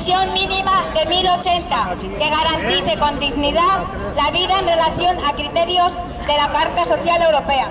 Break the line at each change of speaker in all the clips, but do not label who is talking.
pensión mínima de 1.080, que garantice con dignidad la vida en relación a criterios de la Carta Social Europea.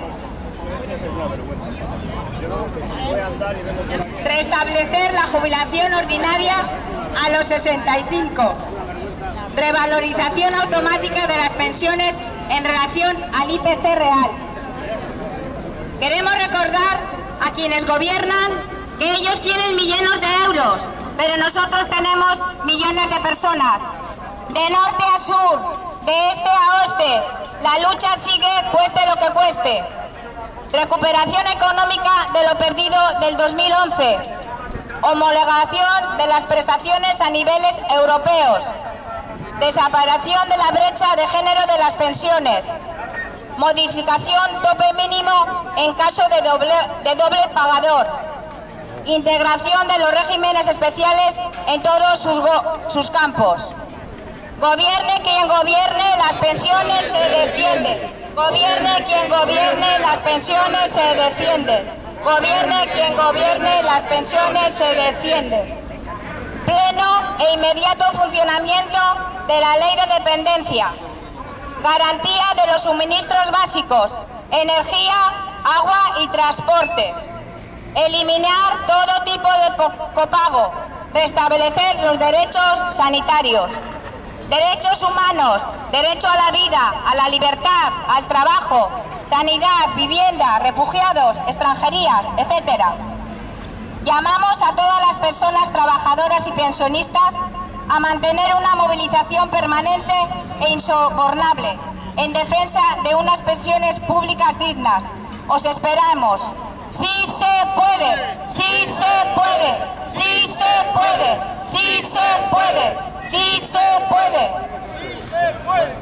Restablecer la jubilación ordinaria a los 65. Revalorización automática de las pensiones en relación al IPC real. Queremos recordar a quienes gobiernan que ellos tienen millones de euros, pero nosotros tenemos millones de personas. De norte a sur, de este a oeste, la lucha sigue cueste lo que cueste. Recuperación económica de lo perdido del 2011. Homologación de las prestaciones a niveles europeos. Desaparición de la brecha de género de las pensiones. Modificación tope mínimo en caso de doble pagador. Integración de los regímenes especiales en todos sus campos. Gobierne quien gobierne, las pensiones se defienden. Gobierne quien gobierne, las pensiones se defienden. Gobierne quien gobierne, las pensiones se defienden. Pleno e inmediato funcionamiento de la ley de dependencia. Garantía de los suministros básicos, energía, agua y transporte. Eliminar todo tipo de copago. Restablecer los derechos sanitarios. Derechos humanos, derecho a la vida, a la libertad, al trabajo, sanidad, vivienda, refugiados, extranjerías, etc. Llamamos a todas las personas trabajadoras y pensionistas a mantener una movilización permanente e insobornable en defensa de unas pensiones públicas dignas. Os esperamos. ¡Sí se puede! ¡Sí se puede! ¡Sí se puede! ¡Sí se puede! ¡Sí se puede!
¡Sí se puede!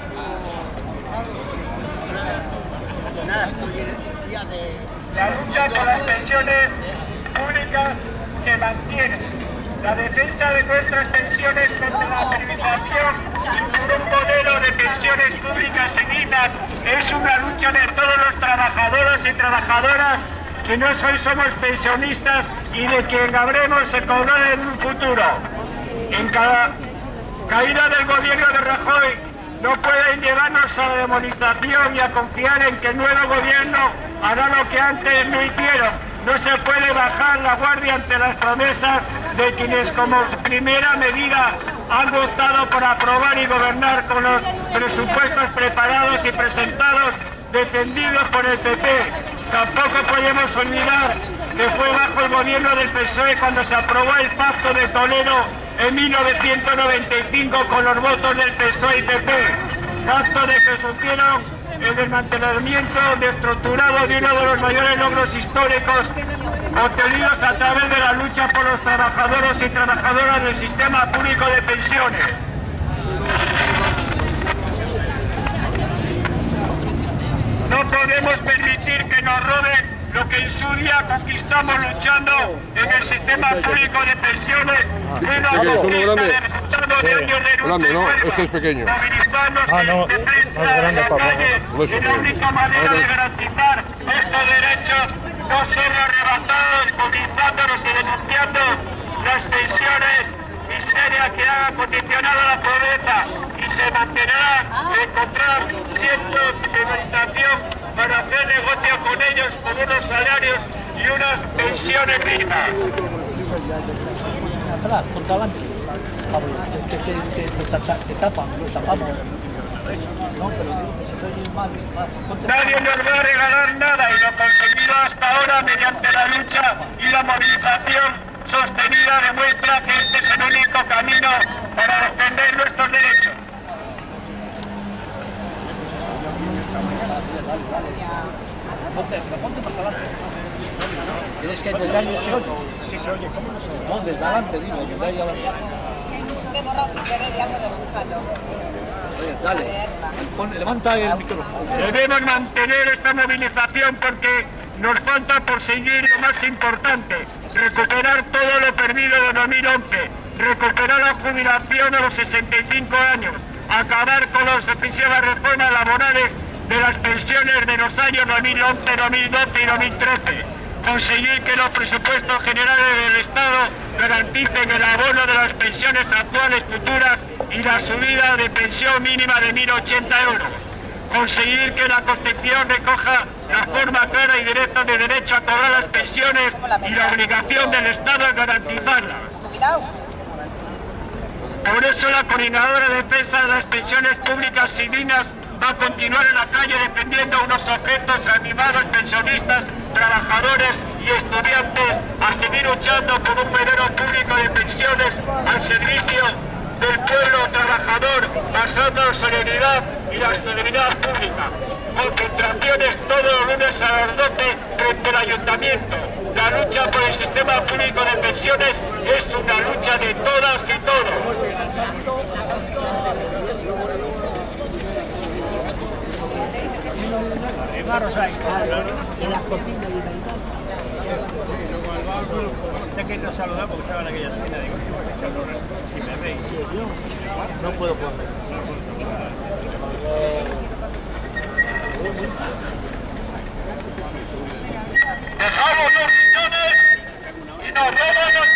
La lucha por las pensiones públicas se mantiene. La defensa de nuestras pensiones contra la privatización por un modelo de pensiones públicas y dignas es una lucha de todos los trabajadores y trabajadoras que no somos pensionistas y de quien habremos de cobrar en un futuro. En cada caída del gobierno de Rajoy no pueden llevarnos a la demonización y a confiar en que el nuevo gobierno hará lo que antes no hicieron. No se puede bajar la guardia ante las promesas de quienes como primera medida han optado por aprobar y gobernar con los presupuestos preparados y presentados defendidos por el PP. Tampoco podemos olvidar que fue bajo el gobierno del PSOE cuando se aprobó el Pacto de Toledo en 1995 con los votos del PSOE y PP. Pacto de que supieron el desmantelamiento estructurado de uno de los mayores logros históricos obtenidos a través de la lucha por los trabajadores y trabajadoras del sistema público de pensiones. No podemos permitir que nos roben lo que en su día conquistamos luchando en el sistema público de pensiones, una conquista de resultado de años de lucha y fuerza, movilizarnos en defensa de la calle, y la única manera de garantizar estos derechos no ser arrebatados, movilizándonos y denunciando las pensiones miseria que ha condicionado la pobreza y se mantendrá encontrar cientos de movilización para hacer negocio con ellos con unos salarios y unas pensiones dignas.
Atrás, por adelante. Pablo, es que te tapan, los tapamos. No, pero se puede ir mal.
Nadie nos va a regalar nada y lo conseguido hasta ahora mediante la lucha y la movilización sostenida demuestra que este es el único camino para defender nuestros derechos.
Ponte más adelante. ¿Tienes que desde ahí no se oye?
Sí se oye, ¿cómo no se oye?
No, desde adelante, digo, desde ahí adelante.
Es que hay mucho que borrar sin querer y algo de buscarlo.
Dale, levanta el micrófono.
Debemos mantener esta movilización porque nos falta por seguir lo más importante, recuperar todo lo perdido de 2011, recuperar la jubilación a los 65 años, acabar con las sucesivas reformas laborales de las pensiones de los años 2011, 2012 y 2013, conseguir que los presupuestos generales del Estado garanticen el abono de las pensiones actuales, futuras y la subida de pensión mínima de 1.080 euros. Conseguir que la Constitución recoja la forma clara y directa de derecho a cobrar las pensiones y la obligación del Estado a garantizarlas. Por eso la Coordinadora de Defensa de las Pensiones Públicas y Dignas va a continuar en la calle defendiendo unos objetos animados, pensionistas, trabajadores y estudiantes, a seguir luchando por un modelo público de pensiones al servicio del pueblo trabajador, basado en la solidaridad y la sostenibilidad pública. Concentraciones todos los lunes a las 12 frente al Ayuntamiento. La lucha por el sistema público de pensiones es una lucha de todas y todos.
Ya que nos saludamos, porque estaba en aquella esquina, digo, si me veis.
No puedo poner.
Dejamos los riñones y nos roban las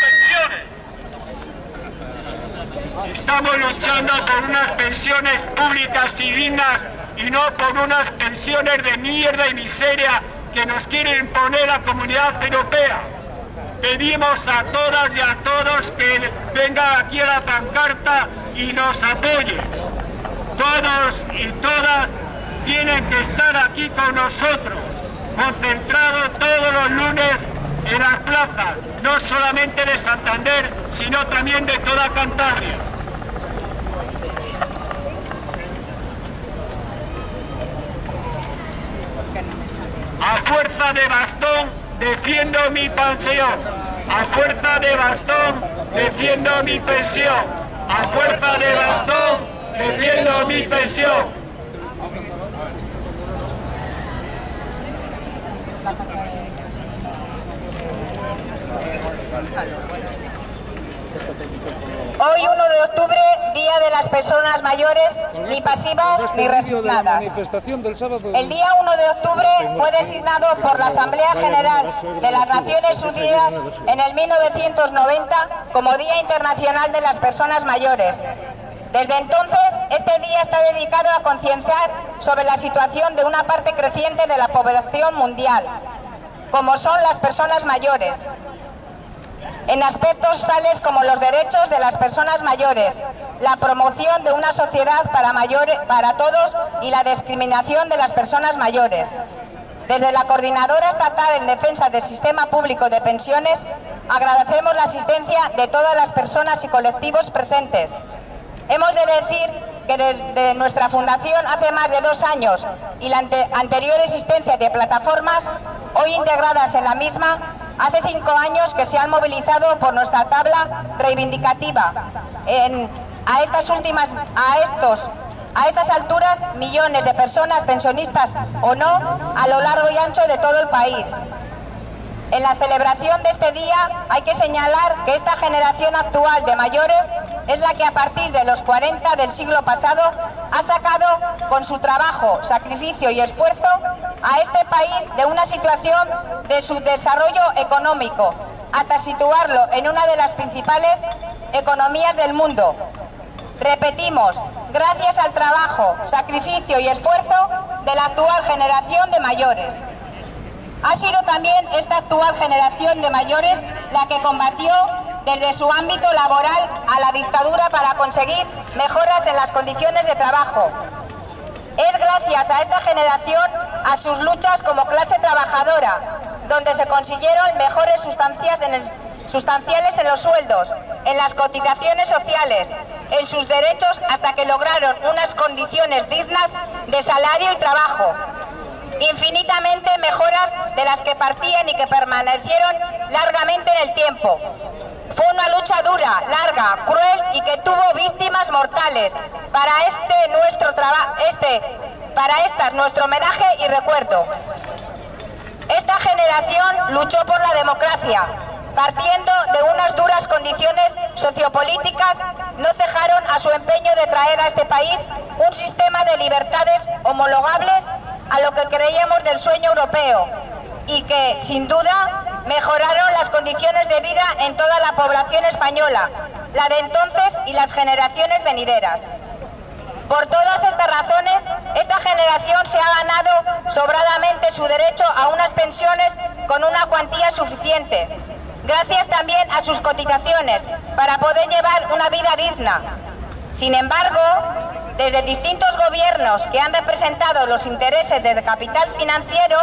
pensiones. Estamos luchando por unas pensiones públicas y dignas y no por unas pensiones de mierda y miseria que nos quiere imponer la Comunidad Europea. Pedimos a todas y a todos que vengan aquí a la pancarta y nos apoyen. Todos y todas tienen que estar aquí con nosotros, concentrados todos los lunes en las plazas, no solamente de Santander, sino también de toda Cantabria. A fuerza de bastón defiendo mi pensión. A fuerza de bastón defiendo mi pensión. A fuerza de bastón defiendo mi pensión.
Hoy, 1 de octubre, Día de las Personas Mayores, ni pasivas ni resignadas. El día 1 de octubre fue designado por la Asamblea General de las Naciones Unidas en el 1990 como Día Internacional de las Personas Mayores. Desde entonces, este día está dedicado a concienciar sobre la situación de una parte creciente de la población mundial, como son las personas mayores, en aspectos tales como los derechos de las personas mayores, la promoción de una sociedad para todos y la discriminación de las personas mayores. Desde la Coordinadora Estatal en Defensa del Sistema Público de Pensiones, agradecemos la asistencia de todas las personas y colectivos presentes. Hemos de decir que desde nuestra fundación hace más de 2 años y la anterior existencia de plataformas, hoy integradas en la misma, hace 5 años que se han movilizado por nuestra tabla reivindicativa. A estas alturas, millones de personas, pensionistas o no, a lo largo y ancho de todo el país. En la celebración de este día hay que señalar que esta generación actual de mayores es la que a partir de los 40 del siglo pasado ha sacado con su trabajo, sacrificio y esfuerzo a este país de una situación de subdesarrollo económico hasta situarlo en una de las principales economías del mundo. Repetimos, gracias al trabajo, sacrificio y esfuerzo de la actual generación de mayores. Ha sido también esta actual generación de mayores la que combatió desde su ámbito laboral a la dictadura para conseguir mejoras en las condiciones de trabajo. Es gracias a esta generación, a sus luchas como clase trabajadora, donde se consiguieron mejores sustanciales en los sueldos, en las cotizaciones sociales, en sus derechos, hasta que lograron unas condiciones dignas de salario y trabajo. Infinitamente mejoras de las que partían y que permanecieron largamente en el tiempo. Fue una lucha dura, larga, cruel y que tuvo víctimas mortales. Para estas nuestro homenaje y recuerdo. Esta generación luchó por la democracia. Partiendo de unas duras condiciones sociopolíticas, no cejaron a su empeño de traer a este país un sistema de libertades homologables a lo que creíamos del sueño europeo. y que, sin duda, mejoraron las condiciones de vida en toda la población española, la de entonces y las generaciones venideras. Por todas estas razones, esta generación se ha ganado sobradamente su derecho a unas pensiones con una cuantía suficiente, gracias también a sus cotizaciones, para poder llevar una vida digna. Sin embargo, desde distintos gobiernos que han representado los intereses del capital financiero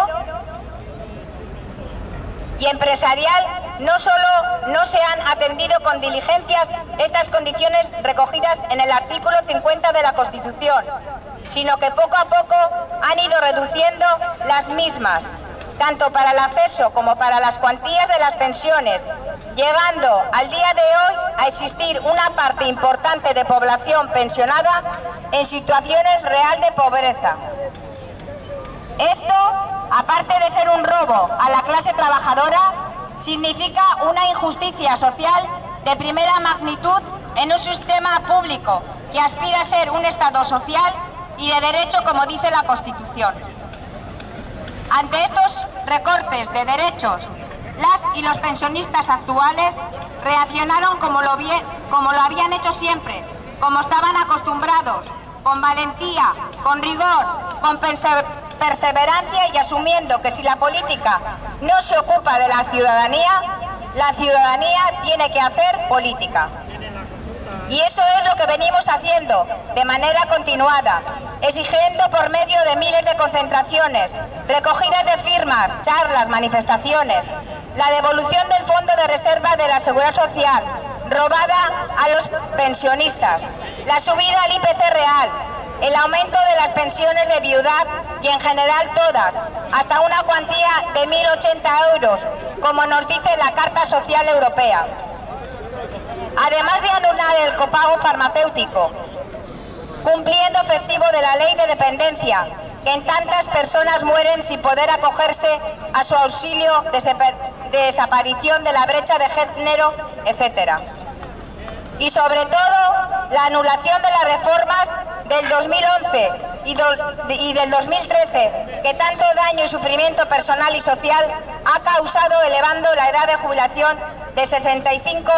y empresarial, no solo no se han atendido con diligencias estas condiciones recogidas en el artículo 50 de la Constitución, sino que poco a poco han ido reduciendo las mismas, tanto para el acceso como para las cuantías de las pensiones, llegando al día de hoy a existir una parte importante de población pensionada en situaciones real de pobreza. Esto, aparte de ser un robo a la clase trabajadora, significa una injusticia social de primera magnitud en un sistema público que aspira a ser un Estado social y de derecho, como dice la Constitución. Ante estos recortes de derechos, las y los pensionistas actuales reaccionaron como lo habían hecho siempre, como estaban acostumbrados, con valentía, con rigor, con perseverancia y asumiendo que si la política no se ocupa de la ciudadanía tiene que hacer política. Y eso es lo que venimos haciendo de manera continuada, exigiendo por medio de miles de concentraciones, recogidas de firmas, charlas, manifestaciones, la devolución del Fondo de Reserva de la Seguridad Social, robada a los pensionistas, la subida al IPC real, el aumento de las pensiones de viudad y en general todas, hasta una cuantía de 1.080 euros, como nos dice la Carta Social Europea. Además de anular el copago farmacéutico, cumpliendo efectivo de la ley de dependencia, que en tantas personas mueren sin poder acogerse a su auxilio de desaparición de la brecha de género, etc. Y sobre todo, la anulación de las reformas del 2011 y del 2013, que tanto daño y sufrimiento personal y social ha causado, elevando la edad de jubilación de 65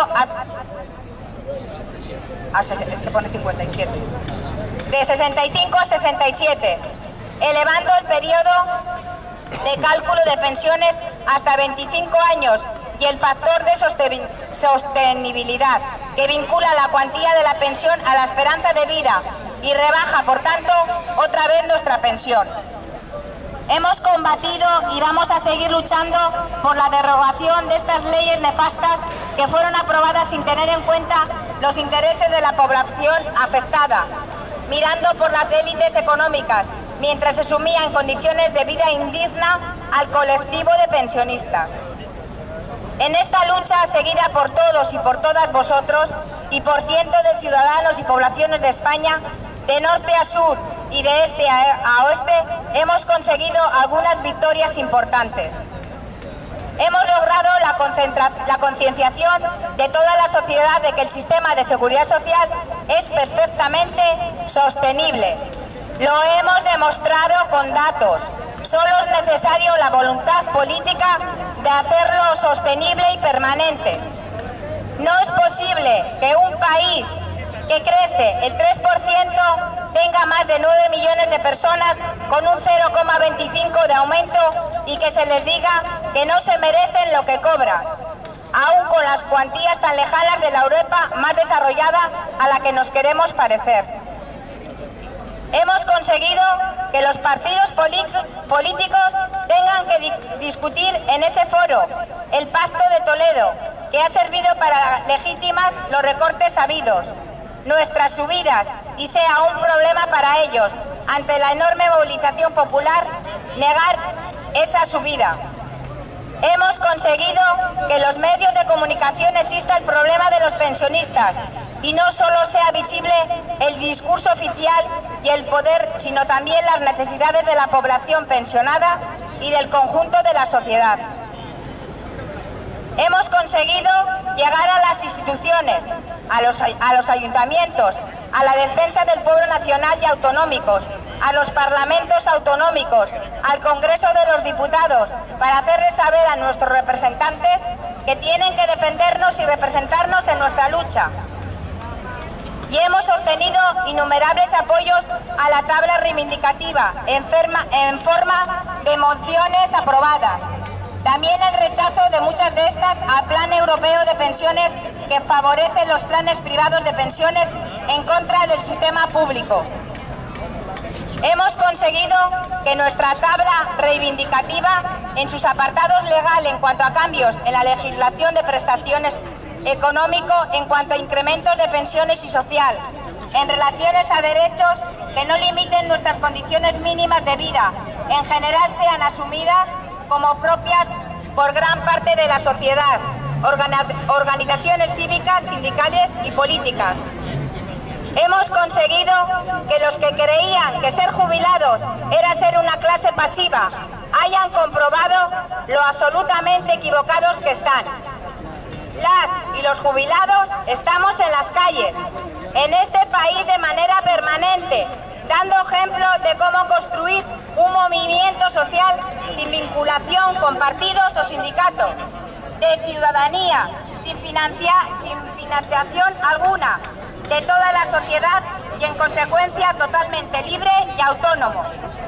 de 65 a 67, elevando el periodo de cálculo de pensiones hasta 25 años y el factor de sostenibilidad que vincula la cuantía de la pensión a la esperanza de vida y rebaja, por tanto, otra vez nuestra pensión. Hemos combatido y vamos a seguir luchando por la derogación de estas leyes nefastas que fueron aprobadas sin tener en cuenta los intereses de la población afectada, mirando por las élites económicas, mientras se sumía en condiciones de vida indigna al colectivo de pensionistas. En esta lucha seguida por todos y por todas vosotros y por cientos de ciudadanos y poblaciones de España, de norte a sur y de este a oeste, hemos conseguido algunas victorias importantes. Hemos logrado la concienciación de toda la sociedad de que el sistema de seguridad social es perfectamente sostenible. Lo hemos demostrado con datos. Solo es necesario la voluntad política de hacerlo sostenible y permanente. No es posible que un país que crece el 3% tenga más de 9 millones de personas con un 0,25 de aumento y que se les diga que no se merecen lo que cobran, aún con las cuantías tan lejanas de la Europa más desarrollada a la que nos queremos parecer. Hemos conseguido que los partidos políticos tengan que discutir en ese foro el Pacto de Toledo, que ha servido para legitimar los recortes habidos, nuestras subidas, y sea un problema para ellos, ante la enorme movilización popular, negar esa subida. Hemos conseguido que en los medios de comunicación exista el problema de los pensionistas y no solo sea visible el discurso oficial y el poder, sino también las necesidades de la población pensionada y del conjunto de la sociedad. Hemos conseguido llegar a las instituciones, a los ayuntamientos, a la defensa del pueblo nacional y autonómicos, a los parlamentos autonómicos, al Congreso de los Diputados, para hacerles saber a nuestros representantes que tienen que defendernos y representarnos en nuestra lucha. Y hemos obtenido innumerables apoyos a la tabla reivindicativa en forma de mociones aprobadas. También el rechazo de muchas de estas al Plan Europeo de Pensiones, que favorece los planes privados de pensiones en contra del sistema público. Hemos conseguido que nuestra tabla reivindicativa, en sus apartados legal en cuanto a cambios en la legislación de prestaciones económico, en cuanto a incrementos de pensiones y social, en relaciones a derechos que no limiten nuestras condiciones mínimas de vida, en general sean asumidas como propias por gran parte de la sociedad, organizaciones cívicas, sindicales y políticas. Hemos conseguido que los que creían que ser jubilados era ser una clase pasiva hayan comprobado lo absolutamente equivocados que están. Las y los jubilados estamos en las calles, en este país de manera permanente, dando ejemplo de cómo construir un movimiento social sin vinculación con partidos o sindicatos, de ciudadanía, sin financiación alguna, de toda la sociedad y en consecuencia totalmente libre y autónomo.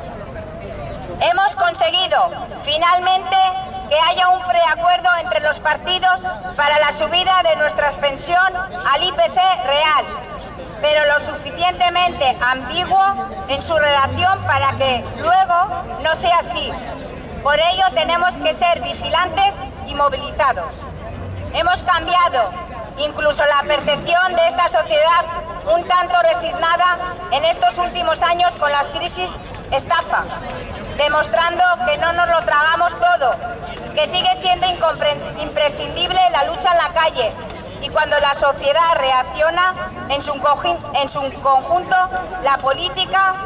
Hemos conseguido finalmente que haya un preacuerdo entre los partidos para la subida de nuestra pensión al IPC real, pero lo suficientemente ambiguo en su redacción para que luego no sea así. Por ello tenemos que ser vigilantes y movilizados. Hemos cambiado incluso la percepción de esta sociedad un tanto resignada en estos últimos años con las crisis estafa, demostrando que no nos lo tragamos todo, que sigue siendo imprescindible la lucha en la calle, y cuando la sociedad reacciona en su conjunto, la política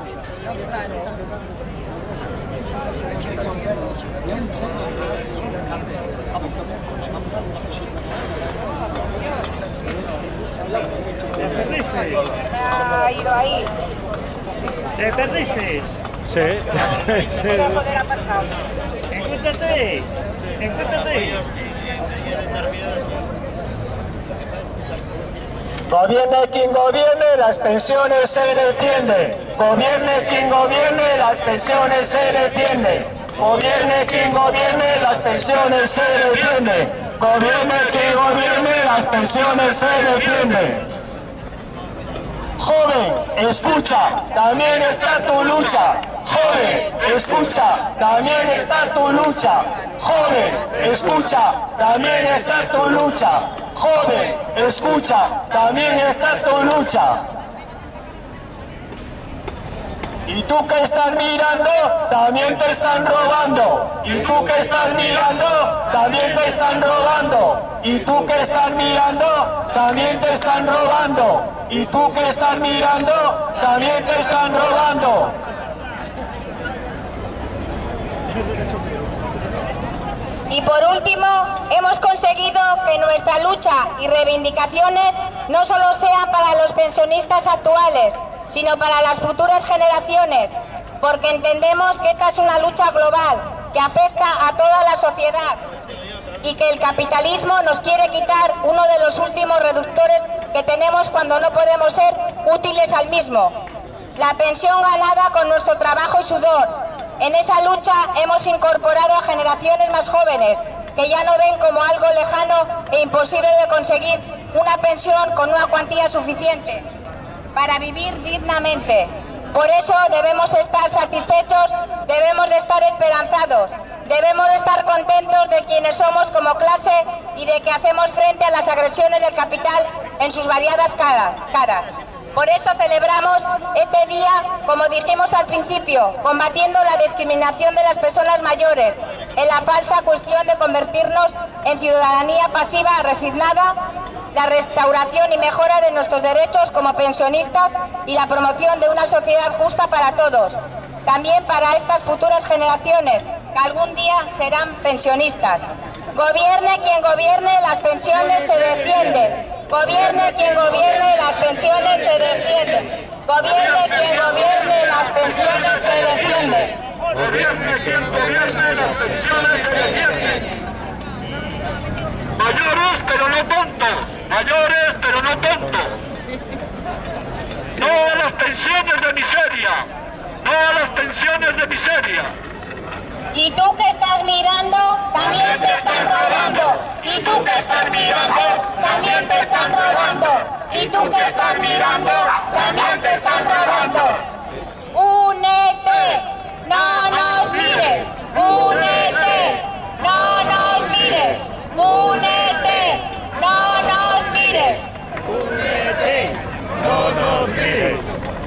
ha ido ahí.
¿Te perdiste?
Sí.
Joder, ha pasado.
Encuéntrate.
Gobierne quien gobierne, las pensiones se defienden. Gobierne quien gobierne, las pensiones se defienden. Gobierne quien gobierne, las pensiones se defienden. Gobierne quien gobierne, las pensiones se defienden. Joven, escucha, también está tu lucha. Joven, escucha, también está tu lucha. Joven, escucha, también está tu lucha. Joven, escucha, también está tu lucha. Y tú que estás mirando, también te están robando. Y tú que estás mirando, también te están robando. Y tú que estás mirando, también te están robando. Y tú que estás mirando, también te están robando.
Y por último, hemos conseguido que nuestra lucha y reivindicaciones no solo sean para los pensionistas actuales, sino para las futuras generaciones, porque entendemos que esta es una lucha global que afecta a toda la sociedad y que el capitalismo nos quiere quitar uno de los últimos reductores que tenemos cuando no podemos ser útiles al mismo: la pensión ganada con nuestro trabajo y sudor. En esa lucha hemos incorporado a generaciones más jóvenes que ya no ven como algo lejano e imposible de conseguir una pensión con una cuantía suficiente para vivir dignamente. Por eso debemos estar satisfechos, debemos de estar esperanzados, debemos de estar contentos de quienes somos como clase y de que hacemos frente a las agresiones del capital en sus variadas caras. Por eso celebramos este día, como dijimos al principio, combatiendo la discriminación de las personas mayores, en la falsa cuestión de convertirnos en ciudadanía pasiva resignada, la restauración y mejora de nuestros derechos como pensionistas y la promoción de una sociedad justa para todos, también para estas futuras generaciones que algún día serán pensionistas. Gobierne quien gobierne, las pensiones se defienden. Gobierne quien gobierne, las pensiones se defienden. Gobierne quien gobierne, las pensiones se defienden.
Gobierne quien gobierne, las pensiones se defienden. Mayores pero no tontos, mayores pero no tontos. No a las pensiones de miseria, no a las pensiones de miseria.
Y tú que estás mirando, también te están robando. Y tú que estás mirando, también te están robando. Y tú que estás mirando, también te están robando. Únete, no nos mires. Únete, no nos mires. Únete, no nos mires.
Únete, no nos mires.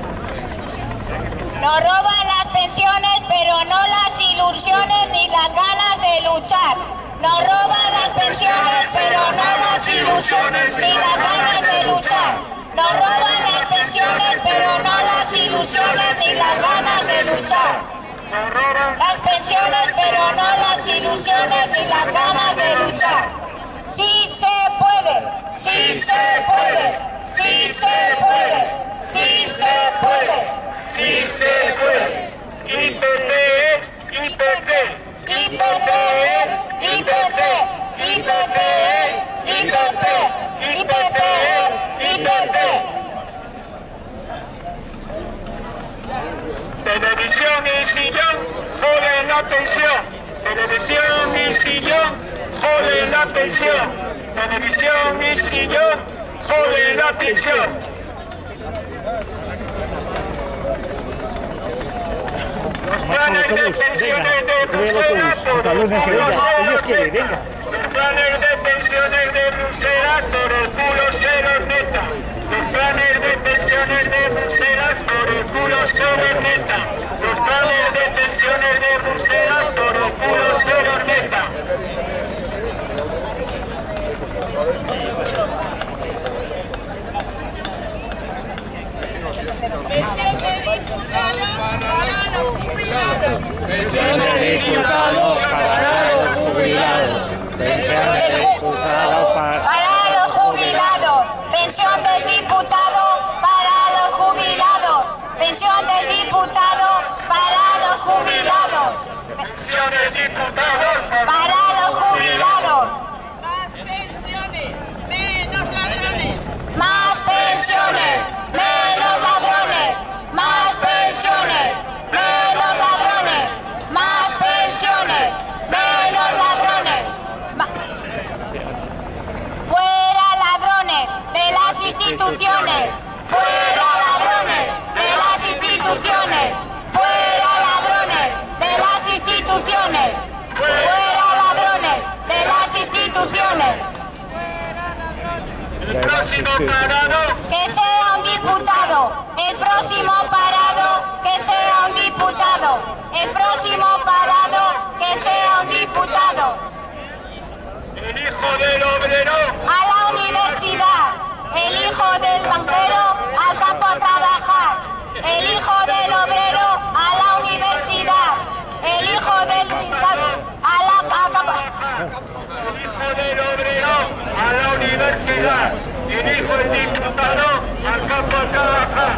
Nos roban las pensiones, pero no las ilusiones ni las ganas de luchar. Nos roban las pensiones, pero no las ilusiones ni las ganas de luchar. Nos roban las pensiones, pero no las ilusiones ni las ganas de luchar. Las pensiones, pero no las ilusiones ni las ganas de luchar. Sí se puede, sí se puede, sí se puede, sí se puede.
Sí se puede. IPC es IPC.
IPC es IPC. IPC es IPC. IPC es IPC.
Televisión y sillón joden la pensión. Televisión y sillón joden la pensión. Televisión y sillón joden la pensión. Los planes de pensiones de Bruselas por el culo se los neta. Los planes de pensiones de Bruselas por el culo se los neta. Los planes de pensiones de Bruselas por el culo se los neta. Los planes de pensiones de Bruselas por el culo se los neta.
Pensión de diputado para los jubilados.
Pensión de diputado para los jubilados. Pensión de diputado
Para los jubilados. Pensión del diputado para los jubilados. Pensión del diputado para los jubilados.
Pensión de diputados
Para los jubilados.
Más pensiones, menos ladrones.
Más pensiones, menos ladrones. Más pensiones, menos ladrones. Más pensiones, menos ladrones. Fuera ladrones de las instituciones. Fuera ladrones de las instituciones. Fuera ladrones de las instituciones. Fuera ladrones de las instituciones.
el próximo parado.
Que sea un diputado, el próximo parado, que sea un diputado, el próximo parado, que sea un diputado.
El hijo del obrero.
A la universidad, el hijo del banquero al campo a trabajar, el hijo del obrero a la universidad, el hijo del
El hijo del obrero a la universidad. El hijo del diputado al campo a trabajar.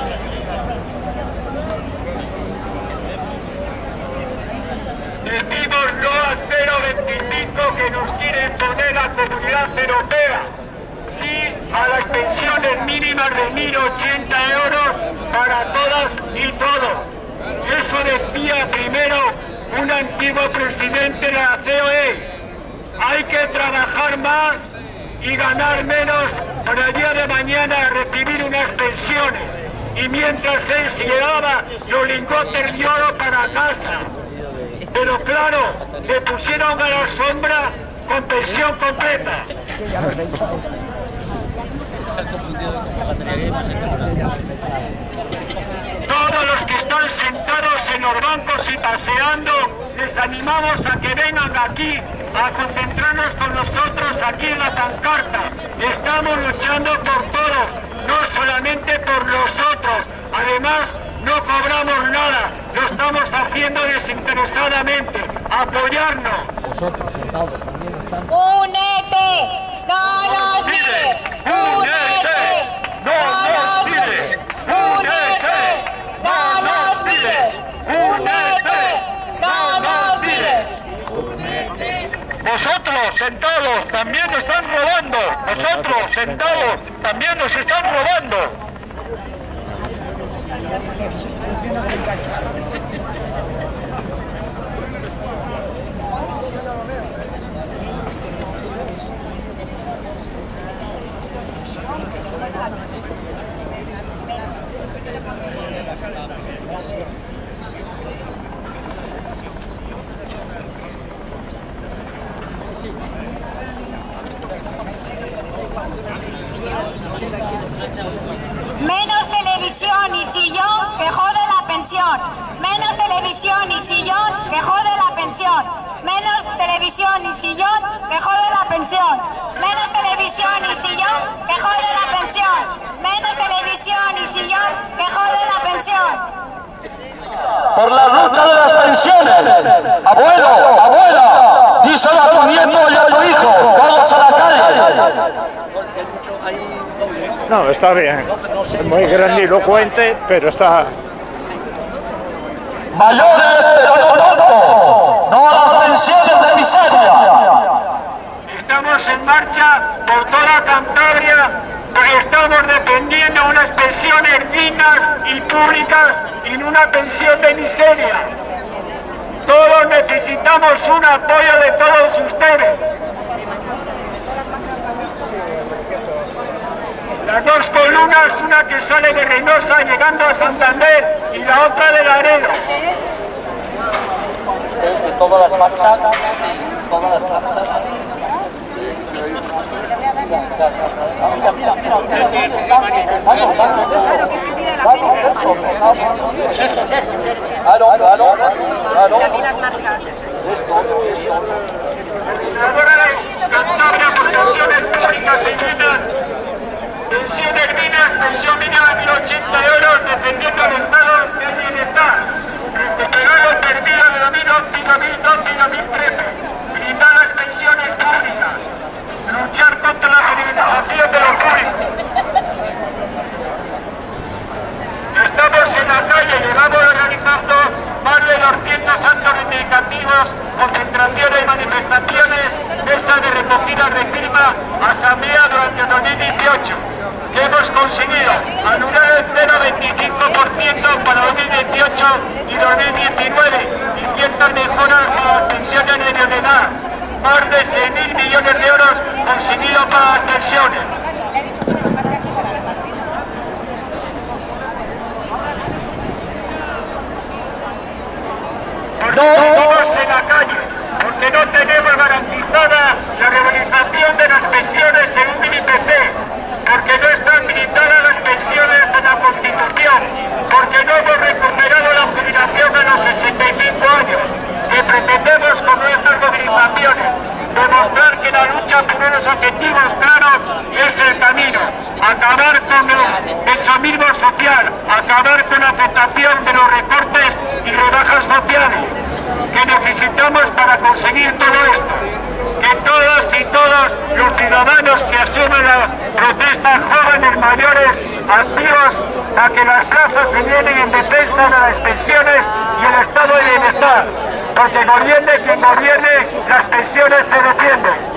Decimos no al 0,25 que nos quiere imponer la Comunidad Europea. Sí a las pensiones mínimas de 1.080 euros para todas y todos. Eso decía primero un antiguo presidente de la COE. Hay que trabajar más y ganar menos para el día de mañana recibir unas pensiones. Y mientras él se llevaba los lingotes de oro para casa. Pero claro, le pusieron a la sombra con pensión completa. Todos los que están sentados en los bancos y paseando, les animamos a que vengan aquí a concentrarnos con nosotros aquí en la pancarta. Estamos luchando por todo, no solamente por nosotros. Además, no cobramos nada, lo estamos haciendo desinteresadamente. Apoyarnos.
Únete, no nos mires. Únete, no nos mires. Únete. ¡Únete! ¡No nos mires!
Vosotros, sentados, también nos están robando. Vosotros, sentados, también nos están robando.
Menos televisión y sillón que jode la pensión. Menos televisión y sillón que jode la pensión. Menos televisión y sillón que jode la pensión. Menos televisión y sillón que jode la pensión. Menos televisión y sillón que jode la pensión.
Por la lucha de las pensiones. Abuelo, abuela, díselo a tu nieto y a tu hijo, todos a la calle.
No, está bien. Es muy grandilocuente, pero está...
Mayores, pero no tontos. No a las pensiones de miseria.
Estamos en marcha por toda Cantabria. Estamos defendiendo unas pensiones dignas y públicas y no una pensión de miseria. Todos necesitamos un apoyo de todos ustedes. Las dos columnas, una que sale de Reynosa llegando a Santander y la otra de Laredo.
De todas las marchas, todas las marchas. Mira, mira, mira, vamos,
Cantabria por pensiones públicas y dignas. Pensiones dignas, pensión mínima de 1.080 euros, defendiendo el estado del bienestar. Recuperar lo perdido de 2011, 2012 y 2013. Brindar las pensiones públicas. Luchar contra la privatización de lo público. Estamos en la calle, llevamos organizando más de 200 actos reivindicativos, concentraciones y manifestaciones, mesa de recogidas de firma, asamblea durante 2018. ¿Qué hemos conseguido? Anular el 0,25% para 2018 y 2019 y ciertas mejoras para las pensiones de edad. Más de 6.000 millones de euros conseguidos para las pensiones. Estamos en la calle porque no tenemos garantizada la regularización de las pensiones según el IPC, porque no están blindadas las pensiones en la Constitución, porque no hemos recuperado la jubilación a los 65 años, que pretendemos con nuestras movilizaciones demostrar que la lucha por unos objetivos claros es el camino, acabar con el pensionismo social, acabar con la aceptación de los recortes y rebajas sociales que necesitamos para conseguir todo esto. Que todas y todos los ciudadanos que asumen la protesta, jóvenes, mayores, activos, a que las plazas se llenen en defensa de las pensiones y el estado de bienestar. Porque gobierne quien gobierne, las pensiones se defienden.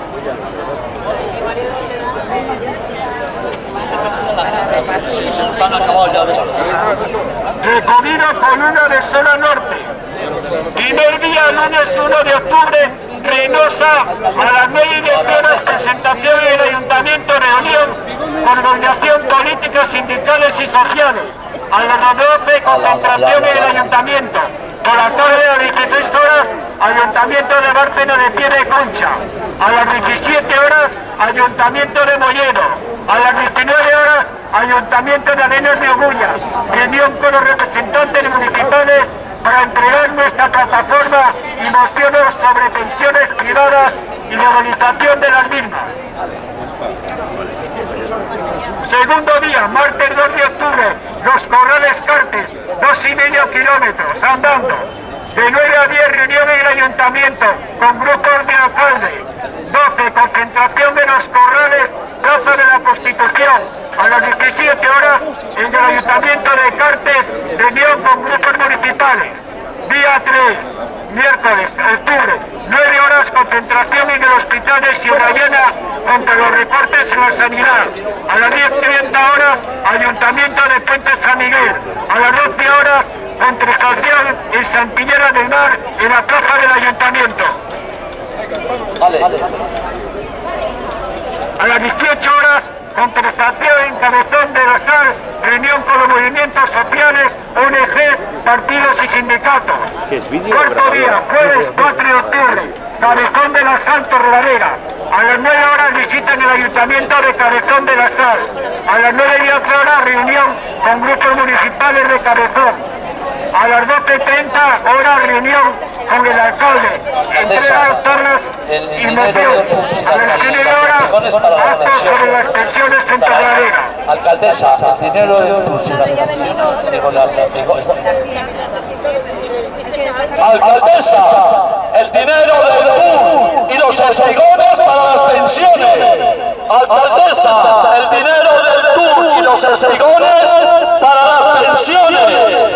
Se nos han acabado ya de estos.
Recogido con una de zona norte. Primer día, lunes 1 de octubre, Reynosa, a las 9:10 horas, presentación en el Ayuntamiento, reunión con organización política, sindicales y sociales. A las 12, concentración en el Ayuntamiento. Por la tarde, a las 16 horas, Ayuntamiento de Bárcena de Pie de Concha. A las 17 horas, Ayuntamiento de Mollero. A las 19 horas, Ayuntamiento de Arenas de Ogullas. Reunión con los representantes municipales para entregar nuestra plataforma y mociones sobre pensiones privadas y legalización de las mismas. Segundo día, martes 2 de octubre, Los Corrales Cartes, 2,5 kilómetros, andando. De 9 a 10, reunión en el ayuntamiento con grupos de alcalde. 12, concentración de los corrales, Plaza de la Constitución. A las 17 horas, en el ayuntamiento de Cartes, reunión con grupos municipales. Día 3, miércoles, octubre, 9 horas, concentración en el hospital de Ciudadana contra los recortes en la sanidad. A las 10:30 horas, ayuntamiento de Puente San Miguel. A las 12 horas, concentración en Santillera del Mar, en la plaza del ayuntamiento. A las 18 horas, concentración en Cabezón de la Sal, reunión con los movimientos sociales, ONGs, partidos y sindicatos. Cuarto día, jueves 4 de octubre, Cabezón de la Sal, Torrelavega. A las 9 horas, visita en el ayuntamiento de Cabezón de la Sal. A las 9:10 horas, reunión con grupos municipales de Cabezón. A las 12:30 horas, reunión con el alcalde. Entrega tablas y moción. A las 19 horas, actos sobre las pensiones en Torrelavega.
Alcaldesa, el dinero del bus y las pensiones.
Alcaldesa, el dinero del bus y los espigones para las pensiones. Alcaldesa, el dinero del bus y los espigones para las pensiones.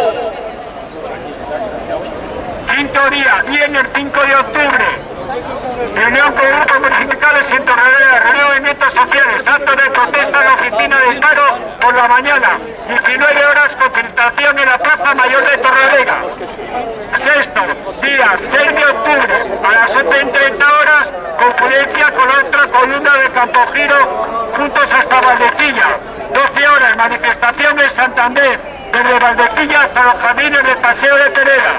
Quinto día, viernes 5 de octubre, reunión con grupos municipales en Torrelavega, reunión de movimientos sociales, acto de protesta en la oficina de paro por la mañana, 19 horas, concentración en la Plaza Mayor de Torrelavega. Sexto día, 6 de octubre, a las 11:30 horas, conferencia con otra columna de Campogiro, juntos hasta Valdecilla. 12 horas, manifestación en Santander, desde Valdecilla hasta los jardines del Paseo de Pereda.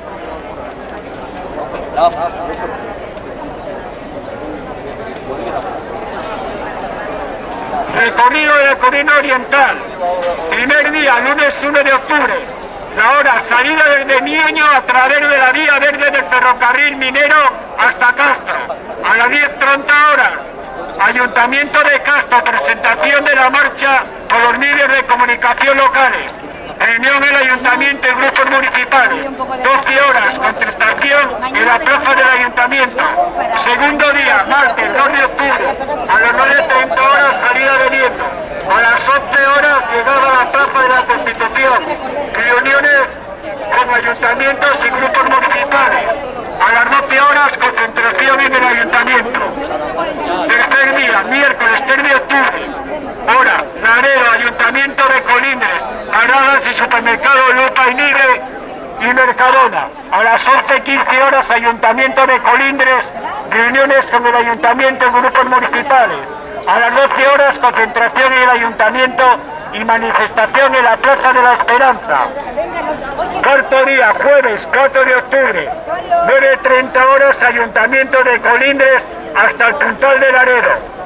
Recorrido de la Colina Oriental. Primer día, lunes 1 de octubre. La hora, salida desde Niño a través de la vía verde del ferrocarril minero hasta Castro. A las 10:30 horas. Ayuntamiento de Castro, presentación de la marcha por los medios de comunicación locales. Reunión en el ayuntamiento y grupos municipales. 12 horas, concentración en la plaza del ayuntamiento. Segundo día, martes 2 de octubre. A las 9:30 horas, salida de Nieto. A las 11 horas, llegada a la plaza de la Constitución. Reuniones con ayuntamientos y grupos municipales. A las 12 horas, concentración en el ayuntamiento. Tercer día, miércoles 3 de octubre. Hora, Laredo, ayuntamiento de Colindres. Paradas y supermercado Lupa y Nigre y Mercadona. A las 11:15 horas, ayuntamiento de Colindres. Reuniones con el ayuntamiento y grupos municipales. A las 12 horas, concentración en el ayuntamiento y manifestación en la Plaza de la Esperanza. Cuarto día, jueves 4 de octubre, 9:30 horas, ayuntamiento de Colindres hasta el Puntal de Laredo.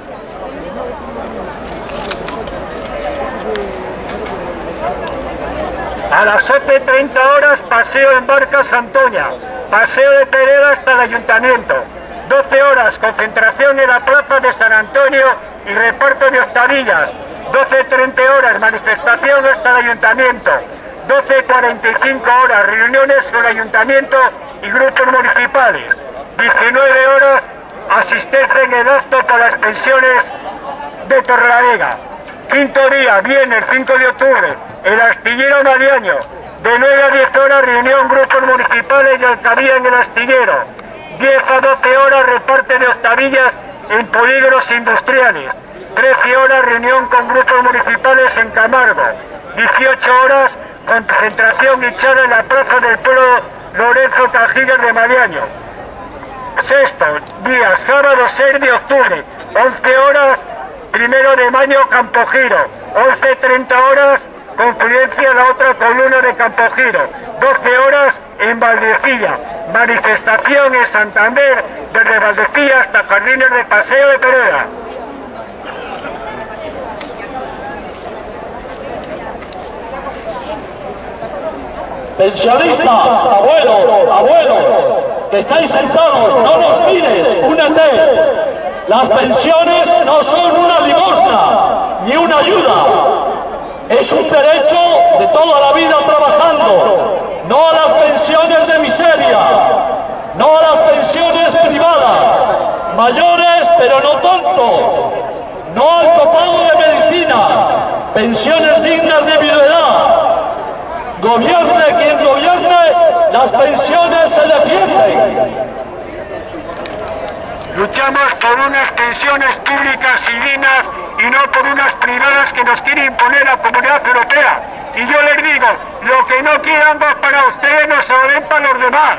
A las 11:30 horas, paseo en barca Santoña, paseo de Pereda hasta el ayuntamiento. 12 horas, concentración en la plaza de San Antonio y reparto de hostadillas. 12:30 horas, manifestación hasta el ayuntamiento. 12:45 horas, reuniones con el ayuntamiento y grupos municipales. 19 horas, asistencia en el acto por las pensiones de Torrelavega. Quinto día, viernes 5 de octubre, el Astillero Madiaño. De 9 a 10 horas, reunión grupos municipales y alcaldía en el Astillero. 10 a 12 horas, reparte de hostadillas en polígonos industriales. 13 horas, reunión con grupos municipales en Camargo. 18 horas, concentración y charla en la plaza del pueblo Lorenzo Cajigas de Madiaño. Sexto día, sábado 6 de octubre, 11 horas, 1 de mayo, Campogiro. 11:30 horas, confluencia en la otra columna de Campogiro. 12 horas en Valdecilla. Manifestación en Santander, desde Valdecilla hasta Jardines de Paseo de Pereda.
Pensionistas, abuelos, que estáis sentados, no nos mires, únete. Las pensiones no son una limosna, ni una ayuda. Es un derecho de toda la vida trabajando.
no a las pensiones de miseria, no a las pensiones privadas, mayores pero no tontos, no al copago de medicinas, pensiones dignas de viudedad. Gobierne quien gobierne, las pensiones se defienden.
Luchamos por unas pensiones públicas y dignas y no por unas privadas que nos quiere imponer la Comunidad Europea. Y yo les digo, lo que no quieran para ustedes no se lo den para los demás.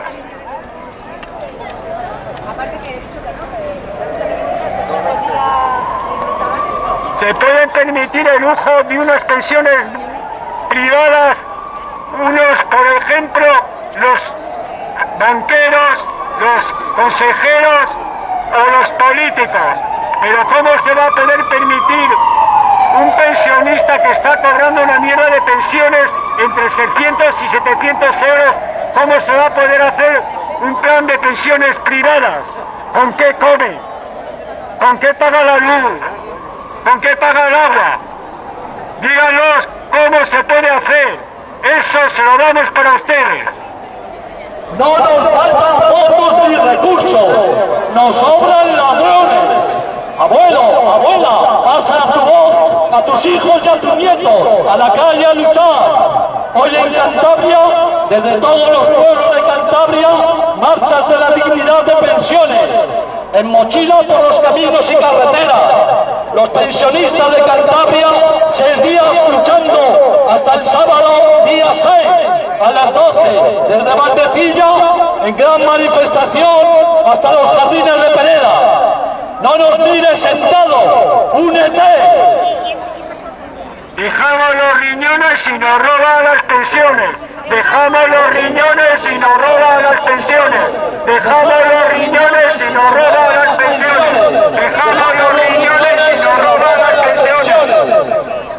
Se pueden permitir el lujo de unas pensiones privadas, unos, por ejemplo, los banqueros, los consejeros o los políticos. Pero ¿cómo se va a poder permitir un pensionista que está cobrando una mierda de pensiones entre 600 y 700 euros? ¿Cómo se va a poder hacer un plan de pensiones privadas? ¿Con qué come? ¿Con qué paga la luz? ¿Con qué paga el agua? Díganos cómo se puede hacer. Eso se lo damos para ustedes.
No nos faltan fondos ni recursos, nos sobran ladrones. Abuelo, abuela, pasa tu voz a tus hijos y a tus nietos, a la calle a luchar. Hoy en Cantabria, desde todos los pueblos de Cantabria, marchas de la dignidad de pensiones, en mochila por los caminos y carreteras. Los pensionistas de Cantabria, 6 días luchando hasta el sábado, día 6, a las 12, desde Valdecilla, en gran manifestación, hasta los jardines de Pereda. No nos mires sentado, únete.
Dejamos los riñones y nos roban las pensiones. Dejamos los riñones y nos roban las pensiones. Dejamos los riñones y nos roban las pensiones. Dejamos los riñones y nos roban las pensiones.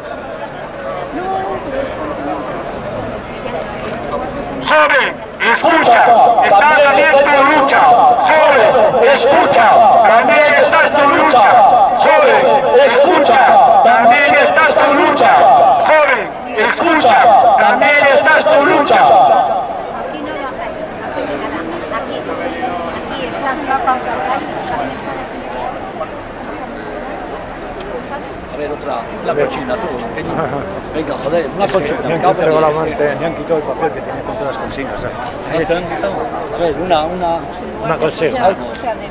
Joven, escucha, está también tu lucha. Joven, escucha, también estás tu lucha. Joven, escucha, también estás tu lucha. Joven, escucha, también estás tu lucha.
A ver, otra, una cochina, tú. Venga, joder, una cochina.
Me han quitado la mante, me han quitado el papel que tenía con todas las consignas. ¿Sabes?
¿Te han quitado? A ver,
Una consigna.
algo.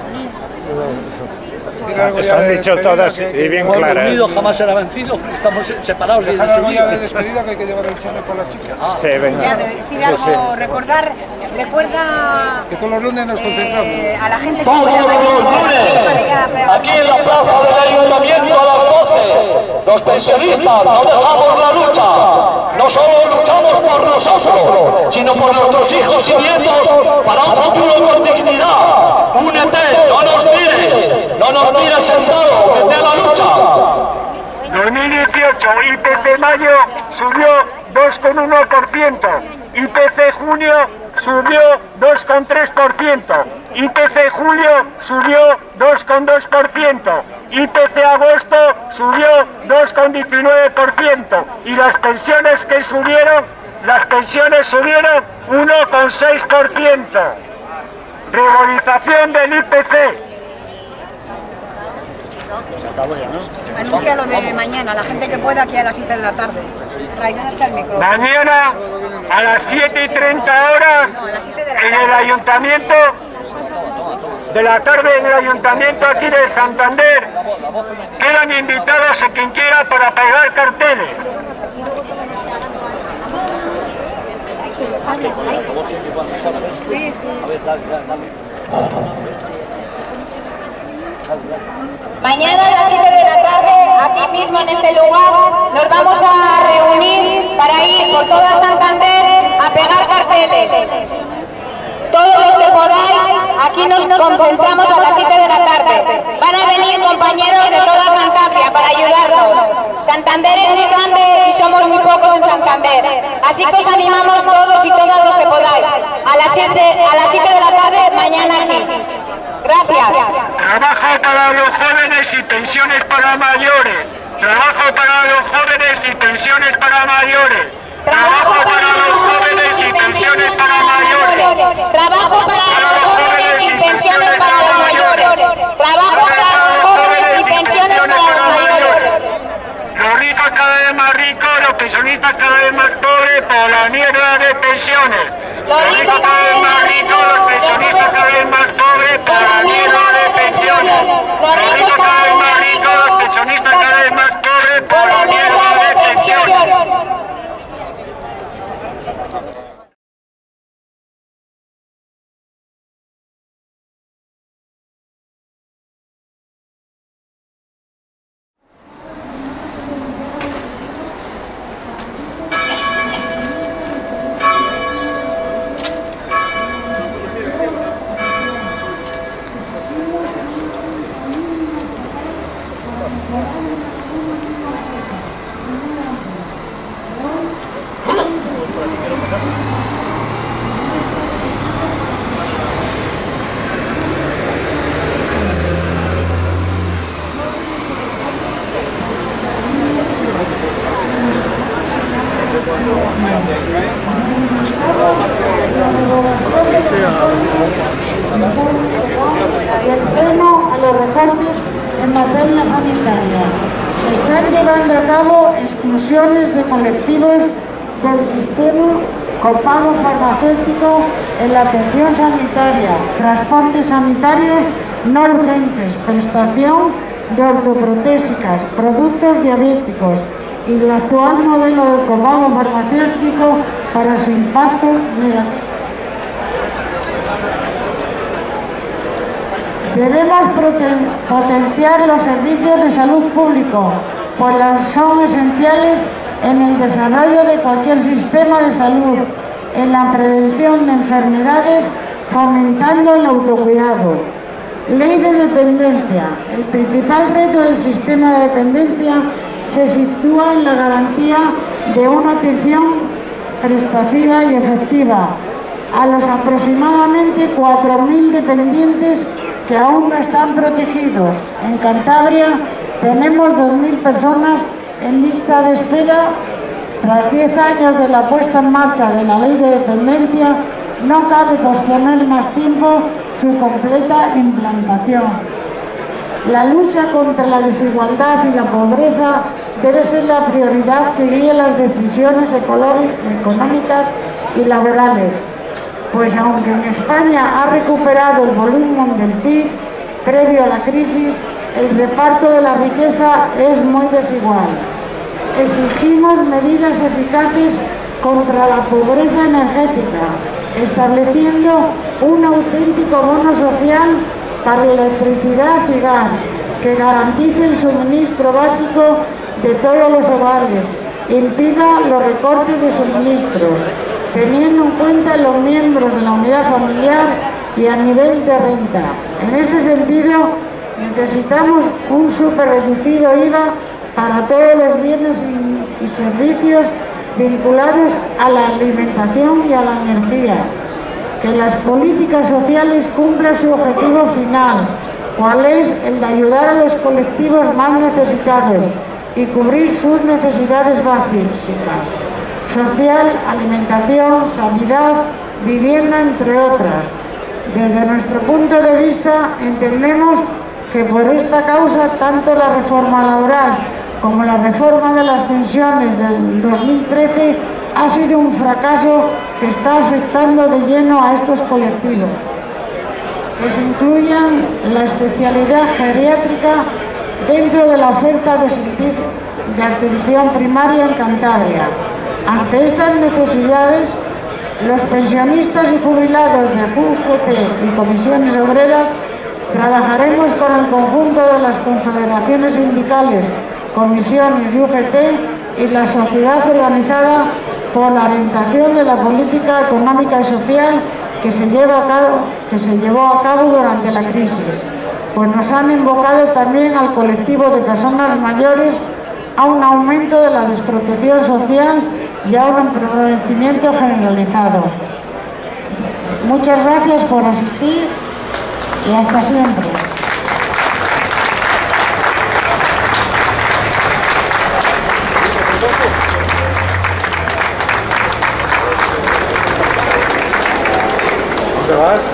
Están dicho todas y bien
Hemos
claras.
unido, jamás será vencido, estamos separados.
Dejar algo ya de despedida que hay que llevar el charme por la chica.
Sí, venga.
Ya, de decir algo, recuerda
Que todos los lunes nos concentramos.
a la gente que
Todos los lunes, aquí en la plaza del Ayuntamiento a las 12, los pensionistas no dejamos la lucha. No solo luchamos por nosotros, sino por nuestros hijos y nietos para un futuro con dignidad. Únete, no nos mires sentado, vete a la lucha.
2018, IPC mayo subió 2,1%, IPC junio subió 2,3%, IPC julio subió 2,2%, IPC agosto subió 2,19% y las pensiones subieron 1,6%. Revalorización del IPC.
Se acabó ya, ¿no?
anuncia lo de mañana, la gente que pueda aquí a las 7 de la tarde. Ray, ¿dónde está el micrófono?
Mañana a las 7:30 horas
No, a las 7 de la
en
tarde.
el ayuntamiento de la tarde en el ayuntamiento aquí de Santander. Quedan invitados a quien quiera para pegar carteles.
Sí.
A ver, dale.
Mañana a las 7 de la tarde, aquí mismo en este lugar, nos vamos a reunir para ir por toda Santander a pegar carteles. Todos los que podáis, aquí nos concentramos a las 7 de la tarde. Van a venir compañeros de toda Cantabria para ayudarnos. Santander es muy grande y somos muy pocos en Santander. Así que os animamos todos y todas los que podáis. A las 7 de la tarde, mañana aquí. Gracias.
Trabajo para los jóvenes y pensiones para mayores. Trabajo para los jóvenes y pensiones para mayores. Trabajo para los jóvenes y pensiones para mayores.
Trabajo para los jóvenes y pensiones para los mayores. Trabajo para los jóvenes y pensiones para los mayores.
Los ricos cada vez más ricos, los pensionistas cada vez más pobres por la mierda de pensiones. Los ricos cada vez más ricos, los pensionistas cada vez más pobres por la mierda de pensiones. Los ricos cada vez más ricos, los pensionistas cada vez más pobres por la mierda de pensiones.
Y el freno a los recortes en materia sanitaria. Se están llevando a cabo exclusiones de colectivos del sistema copago farmacéutico en la atención sanitaria, transportes sanitarios no urgentes, prestación de ortoprotésicas, productos diabéticos y el actual modelo del copago farmacéutico para su impacto negativo. Debemos potenciar los servicios de salud público, pues son esenciales en el desarrollo de cualquier sistema de salud, en la prevención de enfermedades, fomentando el autocuidado. Ley de dependencia. El principal reto del sistema de dependencia se sitúa en la garantía de una atención prestativa y efectiva a los aproximadamente 4.000 dependientes que aún no están protegidos. En Cantabria tenemos 2.000 personas en lista de espera. Tras 10 años de la puesta en marcha de la ley de dependencia, no cabe posponer más tiempo su completa implantación. La lucha contra la desigualdad y la pobreza debe ser la prioridad que guíe las decisiones económicas y laborales, pues aunque en España ha recuperado el volumen del PIB previo a la crisis, el reparto de la riqueza es muy desigual. Exigimos medidas eficaces contra la pobreza energética, estableciendo un auténtico bono social para electricidad y gas que garantice el suministro básico de todos los hogares, impida los recortes de suministros, teniendo en cuenta los miembros de la unidad familiar y a nivel de renta. En ese sentido, necesitamos un superreducido IVA para todos los bienes y servicios vinculados a la alimentación y a la energía. Que las políticas sociales cumplan su objetivo final, cual es el de ayudar a los colectivos más necesitados y cubrir sus necesidades básicas: social, alimentación, sanidad, vivienda, entre otras. Desde nuestro punto de vista, entendemos que por esta causa, tanto la reforma laboral como la reforma de las pensiones del 2013 ha sido un fracaso que está afectando de lleno a estos colectivos. Que se incluyan la especialidad geriátrica dentro de la oferta de atención primaria en Cantabria. Ante estas necesidades, los pensionistas y jubilados de UGT y comisiones obreras trabajaremos con el conjunto de las confederaciones sindicales, comisiones y UGT y la sociedad organizada por la orientación de la política económica y social que se llevó a cabo durante la crisis, pues nos han invocado también al colectivo de personas mayores a un aumento de la desprotección social y a un empobrecimiento generalizado. Muchas gracias por asistir y hasta siempre.
te vas.